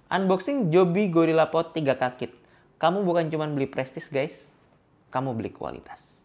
Unboxing Joby Gorilla Pod 3K Kit. Kamu bukan cuma beli prestis guys, kamu beli kualitas.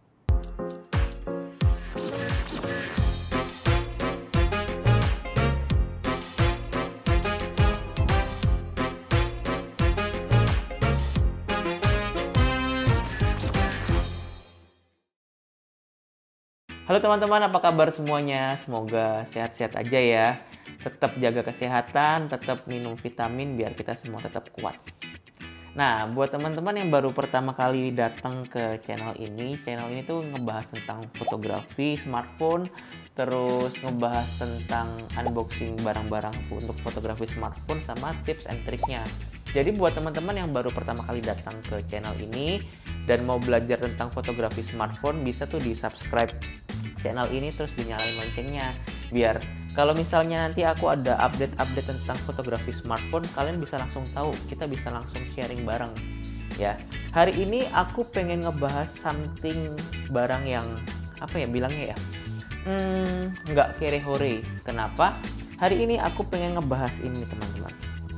Halo teman-teman, apa kabar semuanya? Semoga sehat-sehat aja ya. Tetap jaga kesehatan, tetap minum vitamin biar kita semua tetap kuat. Nah, buat teman-teman yang baru pertama kali datang ke channel ini tuh ngebahas tentang fotografi smartphone, terus ngebahas tentang unboxing barang-barang untuk fotografi smartphone sama tips and triknya. Jadi buat teman-teman yang baru pertama kali datang ke channel ini dan mau belajar tentang fotografi smartphone, bisa tuh di-subscribe channel ini terus dinyalain loncengnya biar kalau misalnya nanti aku ada update-update tentang fotografi smartphone, kalian bisa langsung tahu, kita bisa langsung sharing bareng ya. Hari ini aku pengen ngebahas something barang yang apa ya bilangnya ya, nggak kere-hore. Kenapa? Hari ini aku pengen ngebahas ini teman-teman,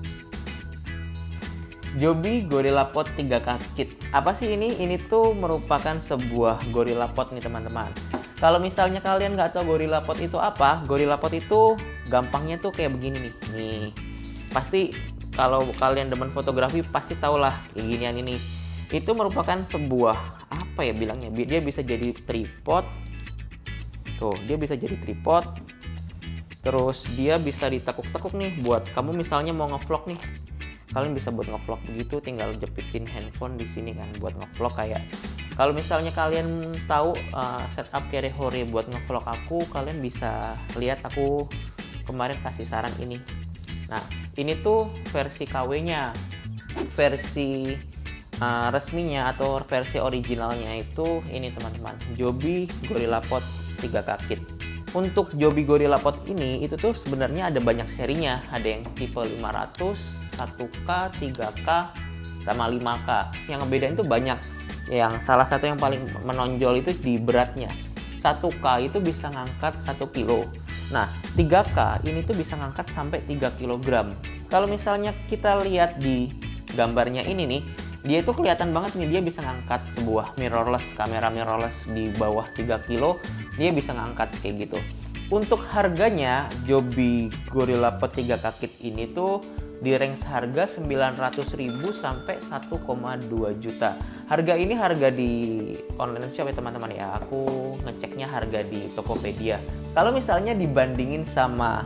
Joby Gorilla Pod 3K Kit. Apa sih ini? Ini tuh merupakan sebuah Gorilla Pod nih teman-teman. Kalau misalnya kalian nggak tahu Gorilla Pod itu apa, Gorilla Pod itu gampangnya tuh kayak begini nih. Nih, pasti kalau kalian demen fotografi pasti tahulah kayak ginian ini. Itu merupakan sebuah apa ya bilangnya? Dia bisa jadi tripod. Tuh, dia bisa jadi tripod. Terus dia bisa ditekuk-tekuk nih buat kamu misalnya mau ngevlog nih. Kalian bisa buat ngevlog begitu, tinggal jepitin handphone di sini kan buat ngevlog. Kayak kalau misalnya kalian tahu setup kere-hore buat ngevlog aku, kalian bisa lihat aku kemarin kasih saran ini. Nah, ini tuh versi KW-nya, versi resminya atau versi originalnya itu ini teman-teman, Joby Gorilla Pod 3K Kit. Untuk Joby Gorilla Pod ini itu tuh sebenarnya ada banyak serinya, ada yang tipe 500, 1K, 3K, sama 5K. Yang ngebedain tuh banyak. Yang salah satu yang paling menonjol itu di beratnya. 1K itu bisa ngangkat 1 kilo. Nah, 3K ini tuh bisa ngangkat sampai 3 kg. Kalau misalnya kita lihat di gambarnya ini nih, dia itu kelihatan banget nih, dia bisa ngangkat sebuah mirrorless, kamera mirrorless di bawah 3 kilo, dia bisa ngangkat kayak gitu. Untuk harganya, Joby Gorilla Pod 3K Kit ini tuh di range harga 900.000 sampai 1,2 juta. Harga ini harga di online shop ya teman-teman ya. Aku ngeceknya harga di Tokopedia. Kalau misalnya dibandingin sama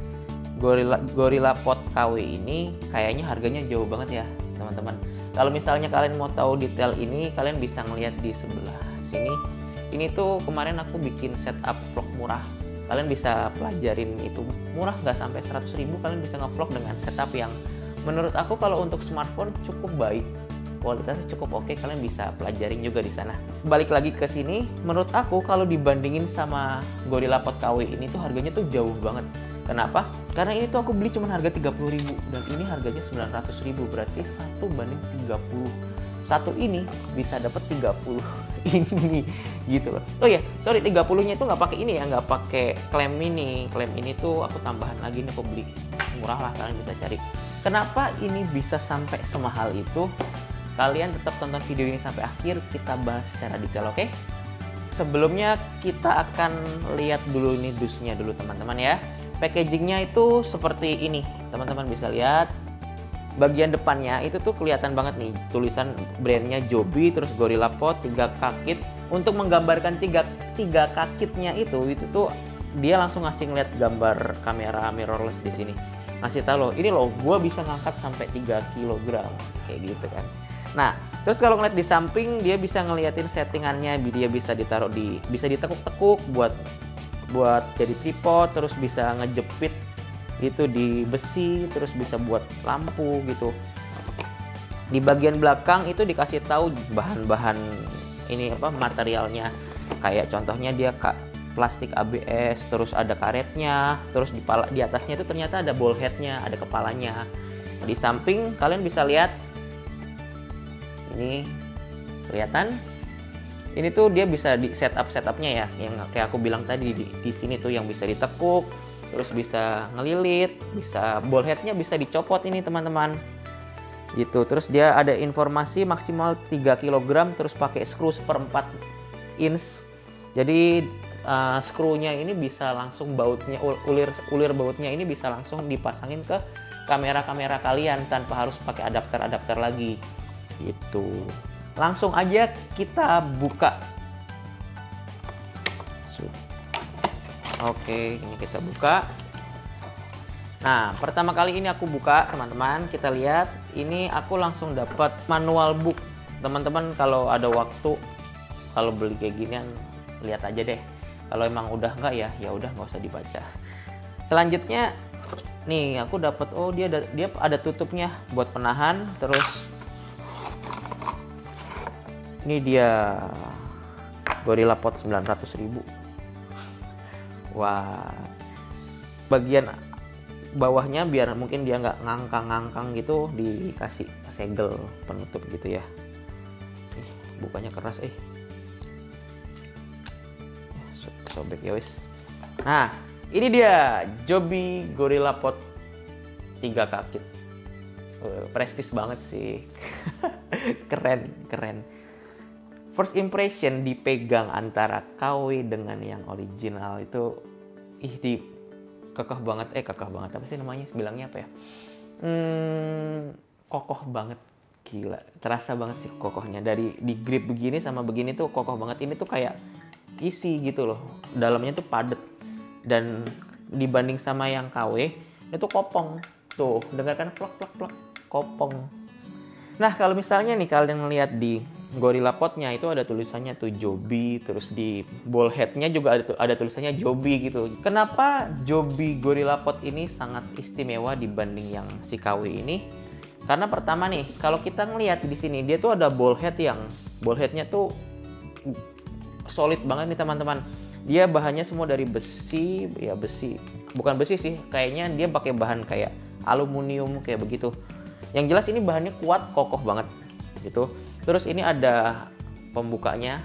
Gorilla Pod KW ini, kayaknya harganya jauh banget ya teman-teman. Kalau misalnya kalian mau tahu detail ini, kalian bisa ngeliat di sebelah sini. Ini tuh kemarin aku bikin setup vlog murah. Kalian bisa pelajarin itu, murah nggak sampai 100.000, kalian bisa ngevlog dengan setup yang menurut aku kalau untuk smartphone cukup baik, kualitasnya cukup oke. Kalian bisa pelajarin juga di sana. Balik lagi ke sini, menurut aku kalau dibandingin sama Gorilla Pod KW ini tuh harganya tuh jauh banget. Kenapa? Karena ini tuh aku beli cuma harga 30.000 dan ini harganya 900.000, berarti 1:30. Satu ini bisa dapat 30 ini gitu loh. Oh ya, sorry, 30-nya itu nggak pakai ini ya, nggak pakai klem ini. Klem ini tuh aku tambahan lagi nih, aku beli murah lah, kalian bisa cari. Kenapa ini bisa sampai semahal itu? Kalian tetap tonton video ini sampai akhir, kita bahas secara detail, oke? Sebelumnya kita akan lihat dulu ini dusnya dulu teman-teman ya. Packagingnya itu seperti ini, teman-teman bisa lihat. Bagian depannya itu tuh kelihatan banget nih tulisan brandnya Joby, terus Gorilla Pod 3K Kit. Untuk menggambarkan 3K Kitnya itu tuh dia langsung ngasih ngeliat gambar kamera mirrorless di sini. Ngasih tahu loh, ini loh gue bisa ngangkat sampai 3 kg kayak gitu kan. Nah, terus kalau ngeliat di samping dia bisa ngeliatin settingannya, dia bisa ditaruh bisa ditekuk-tekuk buat jadi tripod, terus bisa ngejepit itu di besi, terus bisa buat lampu gitu. Di bagian belakang itu dikasih tahu bahan-bahan ini apa materialnya, kayak contohnya dia plastik ABS, terus ada karetnya, terus di atasnya itu ternyata ada ball headnya, ada kepalanya. Di samping kalian bisa lihat ini kelihatan, ini tuh dia bisa di setupnya ya, yang kayak aku bilang tadi di sini tuh yang bisa ditekuk. terus bisa ngelilit, bisa ball headnya bisa dicopot ini teman-teman. Gitu. Terus dia ada informasi maksimal 3 kg, terus pakai skru 1/4 inch. Jadi skrunya ini bisa langsung bautnya, ulir bautnya ini bisa langsung dipasangin ke kamera-kamera kalian tanpa harus pakai adapter lagi. Gitu. Langsung aja kita buka. Oke, ini kita buka. Nah, pertama kali ini aku buka, teman-teman. Kita lihat, ini aku langsung dapat manual book. Teman-teman kalau ada waktu, kalau beli kayak ginian, lihat aja deh. Kalau emang udah enggak ya udah nggak usah dibaca. Selanjutnya, nih aku dapat, oh dia ada tutupnya buat penahan. Terus ini dia GorillaPod 900.000. Wah, bagian bawahnya biar mungkin dia nggak ngangkang-ngangkang gitu, dikasih segel penutup gitu ya. Bukanya keras sobek ya wis. Nah, ini dia Joby GorillaPod 3 kakit. Prestis banget sih. keren. First impression dipegang antara KW dengan yang original itu kekeh banget, apa sih namanya, bilangnya apa ya, kokoh banget, gila, terasa banget sih kokohnya. Dari di grip begini sama begini tuh kokoh banget. Ini tuh kayak isi gitu loh, dalamnya tuh padet, dan dibanding sama yang KW itu kopong. Tuh dengarkan plak kopong. Nah, kalau misalnya nih kalian ngeliat di GorillaPod-nya itu ada tulisannya tuh Joby, terus di ball head-nya juga ada tulisannya Joby gitu. Kenapa Joby GorillaPod ini sangat istimewa dibanding yang si KW ini? Karena pertama nih, kalau kita ngelihat di sini dia tuh ada ball head-nya tuh solid banget nih teman-teman. Dia bahannya semua dari besi, bukan besi sih, kayaknya dia pakai bahan kayak aluminium kayak begitu. Yang jelas ini bahannya kuat, kokoh banget gitu. Terus ini ada pembukanya,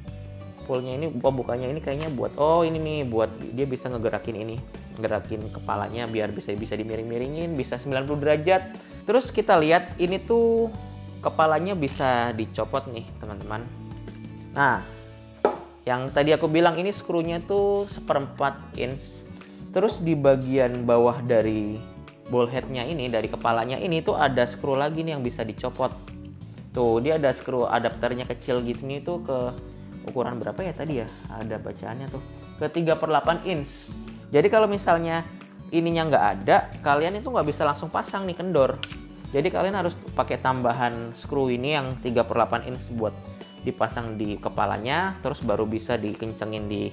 pembukanya ini kayaknya buat, ini nih buat dia bisa ngegerakin kepalanya biar bisa dimiring-miringin, bisa 90 derajat. Terus kita lihat ini tuh kepalanya bisa dicopot nih teman-teman. Nah, yang tadi aku bilang ini skrunya tuh 1/4 inch. Terus di bagian bawah dari ball head-nya ini, dari kepalanya ini tuh ada skru lagi nih yang bisa dicopot. Tuh, dia ada skru adapternya kecil gitu nih tuh ke ukuran berapa ya tadi ya? Ada bacaannya tuh. Ke 3/8 inch. Jadi kalau misalnya ininya nggak ada, kalian itu nggak bisa langsung pasang nih kendor. Jadi kalian harus pakai tambahan skru ini yang 3/8 inch buat dipasang di kepalanya, terus baru bisa dikencengin di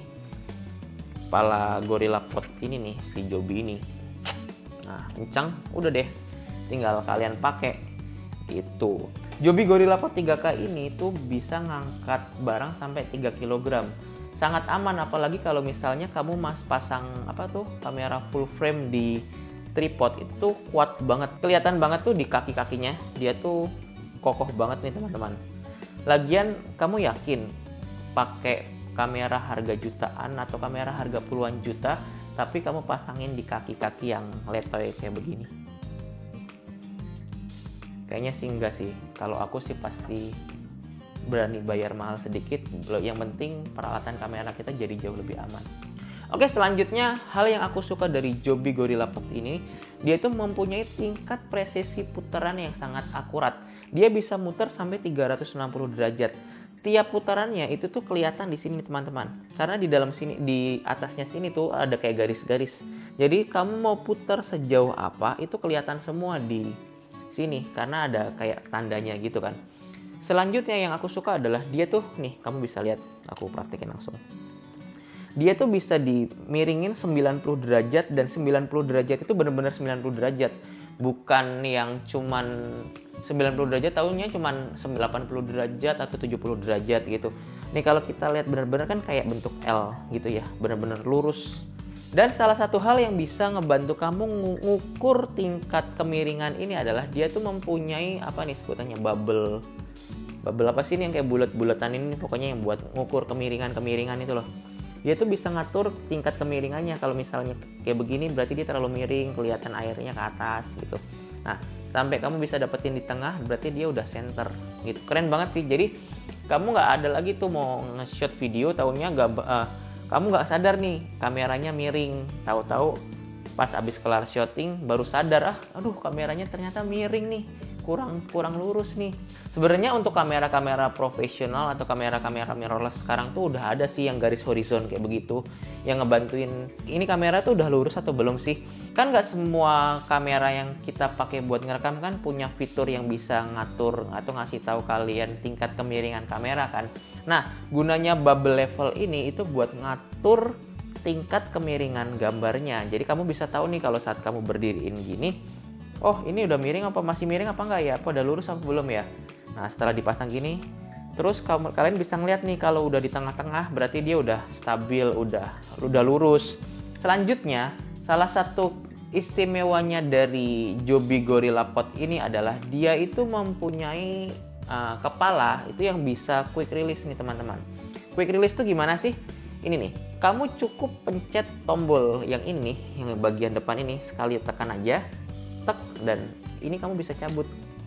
kepala GorillaPod ini nih, si Joby ini. Nah, kencang, udah deh. Tinggal kalian pakai gitu. Joby GorillaPod 3K ini tuh bisa ngangkat barang sampai 3 kg. Sangat aman, apalagi kalau misalnya kamu pasang kamera full frame di tripod, itu tuh kuat banget. Kelihatan banget tuh di kaki-kakinya. Dia tuh kokoh banget nih teman-teman. Lagian kamu yakin pakai kamera harga jutaan atau kamera harga puluhan juta, tapi kamu pasangin di kaki-kaki yang letoy kayak begini? Kayaknya sih enggak sih. Kalau aku sih pasti berani bayar mahal sedikit. Yang penting peralatan kamera kita jadi jauh lebih aman. Oke, selanjutnya hal yang aku suka dari Joby GorillaPod ini, dia itu mempunyai tingkat presisi putaran yang sangat akurat. Dia bisa muter sampai 360 derajat. Tiap putarannya itu tuh kelihatan di sini teman-teman. Karena di dalam sini, di atasnya sini tuh ada kayak garis-garis. Jadi kamu mau putar sejauh apa itu kelihatan semua di sini karena ada kayak tandanya gitu kan. Selanjutnya yang aku suka adalah dia tuh nih, kamu bisa lihat, aku praktekin langsung. Dia tuh bisa dimiringin 90 derajat, dan 90 derajat itu benar-benar 90 derajat. Bukan yang cuman 90 derajat, tahunya cuman 80 derajat atau 70 derajat gitu. Nih kalau kita lihat benar-benar kan kayak bentuk L gitu ya, benar-benar lurus. Dan salah satu hal yang bisa ngebantu kamu ngukur tingkat kemiringan ini adalah dia tuh mempunyai apa nih sebutannya, bubble apa sih ini yang kayak bulat-bulatan ini, pokoknya yang buat ngukur kemiringan itu loh. Dia tuh bisa ngatur tingkat kemiringannya. Kalau misalnya kayak begini berarti dia terlalu miring, kelihatan airnya ke atas gitu. Nah, sampai kamu bisa dapetin di tengah berarti dia udah center gitu. Keren banget sih. Jadi kamu nggak ada lagi tuh mau nge-shot video taunya kamu nggak sadar nih kameranya miring, tahu-tahu pas abis kelar shooting baru sadar, aduh kameranya ternyata miring nih, kurang lurus nih. Sebenarnya untuk kamera-kamera profesional atau kamera-kamera mirrorless sekarang tuh udah ada sih yang garis horizon kayak begitu, yang ngebantuin ini kamera tuh udah lurus atau belum sih. Kan nggak semua kamera yang kita pakai buat ngerekam kan punya fitur yang bisa ngatur atau ngasih tahu kalian tingkat kemiringan kamera kan. Nah, gunanya bubble level ini itu buat ngatur tingkat kemiringan gambarnya. Jadi kamu bisa tahu nih kalau saat kamu berdiriin gini, oh ini udah miring apa masih miring apa enggak ya? Apa udah lurus apa belum ya? Nah, setelah dipasang gini, terus kalian bisa ngeliat nih kalau udah di tengah-tengah berarti dia udah stabil, udah lurus. Selanjutnya, salah satu istimewanya dari Joby Gorilla Pod ini adalah dia itu mempunyai kepala itu yang bisa quick release nih teman-teman. Quick release tuh gimana sih? Ini nih, kamu cukup pencet tombol yang ini, yang bagian depan ini, sekali tekan aja, tek, dan ini kamu bisa cabut.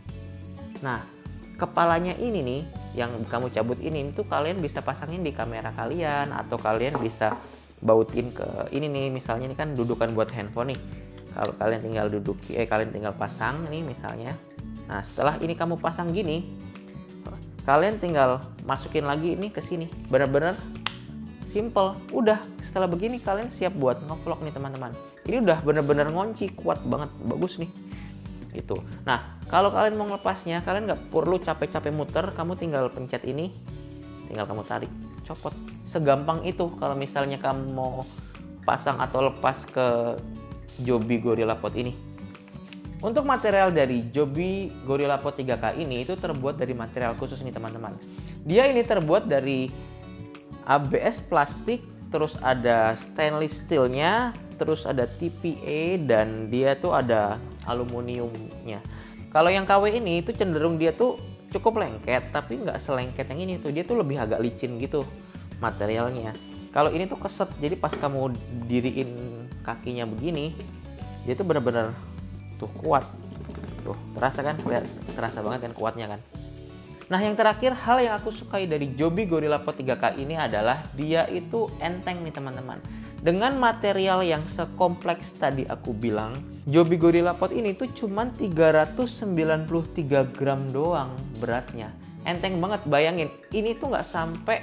Nah, kepalanya ini nih, yang kamu cabut ini tuh kalian bisa pasangin di kamera kalian, atau kalian bisa bautin ke ini nih, misalnya ini kan dudukan buat handphone nih. Kalau kalian tinggal kalian tinggal pasang nih misalnya. Nah, setelah ini kamu pasang gini, kalian tinggal masukin lagi ini ke sini. Bener-bener simple. Udah, setelah begini kalian siap buat ngevlog nih teman-teman. Ini udah bener-bener ngunci, kuat banget, bagus nih. Itu. Nah, kalau kalian mau ngelepasnya, kalian nggak perlu capek-capek muter. Kamu tinggal pencet ini, tinggal kamu tarik, copot. Segampang itu. Kalau misalnya kamu mau pasang atau lepas ke Joby Gorilla Pod ini. Untuk material dari Joby Gorilla Pod 3K ini itu terbuat dari material khusus nih teman-teman. Dia ini terbuat dari ABS plastik, terus ada stainless steelnya, terus ada TPA, dan dia tuh ada aluminiumnya. Kalau yang KW ini itu cenderung dia tuh cukup lengket, tapi nggak selengket yang ini tuh. Dia tuh lebih agak licin gitu materialnya. Kalau ini tuh keset, jadi pas kamu diriin kakinya begini, dia tuh bener-bener tuh kuat, tuh terasa kan, terasa banget kan kuatnya kan. Nah, yang terakhir hal yang aku sukai dari Joby Gorilla Pod 3K ini adalah dia itu enteng nih teman-teman. Dengan material yang sekompleks tadi aku bilang, Joby Gorilla Pod ini tuh cuman 393 gram doang beratnya. Enteng banget, bayangin ini tuh nggak sampai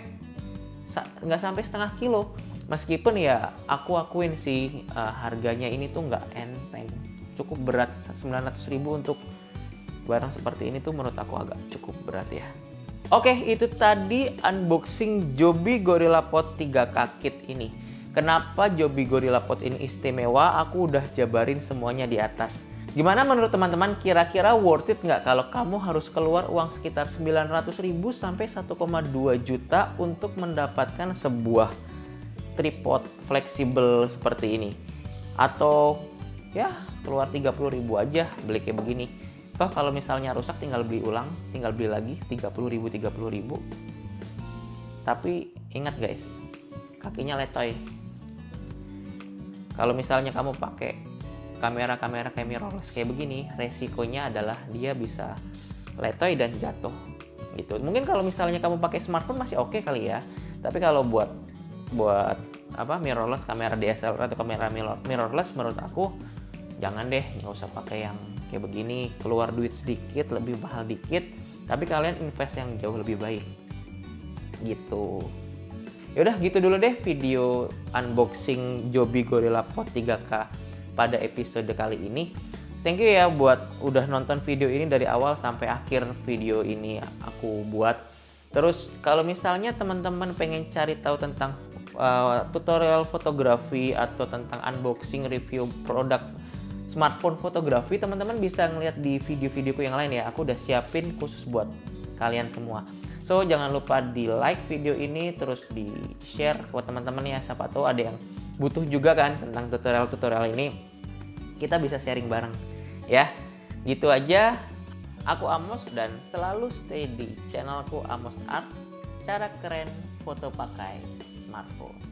setengah kilo. Meskipun ya aku akuin sih harganya ini tuh nggak enteng, cukup berat. 900.000 untuk barang seperti ini tuh menurut aku agak cukup berat ya. Oke, itu tadi unboxing Joby Gorilla Pod 3K Kit ini. Kenapa Joby Gorilla Pod ini istimewa? Aku udah jabarin semuanya di atas. Gimana menurut teman-teman, kira-kira worth it nggak kalau kamu harus keluar uang sekitar 900.000 sampai 1,2 juta untuk mendapatkan sebuah tripod fleksibel seperti ini? Atau ya keluar 30.000 aja beli kayak begini. Toh kalau misalnya rusak tinggal beli ulang, tinggal beli lagi 30.000. Tapi ingat guys, kakinya letoy. Kalau misalnya kamu pakai kamera-kamera kayak mirrorless kayak begini, resikonya adalah dia bisa letoy dan jatuh gitu. Mungkin kalau misalnya kamu pakai smartphone masih oke kali ya. Tapi kalau buat mirrorless, kamera DSLR atau kamera mirrorless, menurut aku jangan deh, nggak usah pakai yang kayak begini. Keluar duit sedikit, lebih mahal dikit, tapi kalian invest yang jauh lebih baik gitu. Yaudah gitu dulu deh video unboxing Joby Gorilla Pod 3K pada episode kali ini. Thank you ya buat udah nonton video ini dari awal sampai akhir video ini aku buat. Terus kalau misalnya teman-teman pengen cari tahu tentang tutorial fotografi atau tentang unboxing review produk smartphone fotografi, teman-teman bisa ngeliat di video-videoku yang lain ya. Aku udah siapin khusus buat kalian semua. So jangan lupa di like video ini, terus di share buat teman-teman ya. Siapa tahu ada yang butuh juga kan tentang tutorial-tutorial ini. Kita bisa sharing bareng ya. Gitu aja. Aku Amos dan selalu stay di channelku Amos Art. Cara keren foto pakai smartphone.